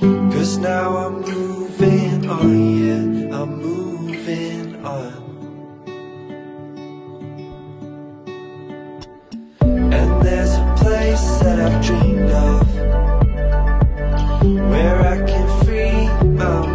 'Cause now I'm moving on, yeah, I'm moving on. And there's a place that I've dreamed of, where I can free my mind.